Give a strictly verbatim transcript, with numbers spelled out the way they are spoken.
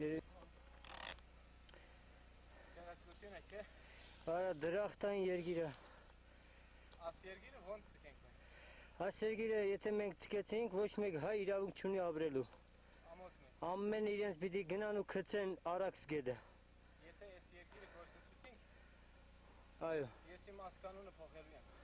Գեղեցկություն է, չէ։ Արա դրախտային երկիր է։ Աս երկիրը ոնց ցկենք մենք։ Այս երկիրը եթե մենք ցկեցինք, ոչ մեկ հայ իրավունք չունի ապրելու։ Ամոթ մեծ։ Ամեն իրենց պիտի գնան ու գցեն Արաքս գետը։ Եթե այս երկիրը գործընծուցինք, Այո։ ես իմ ասկանունը փոխելու եմ։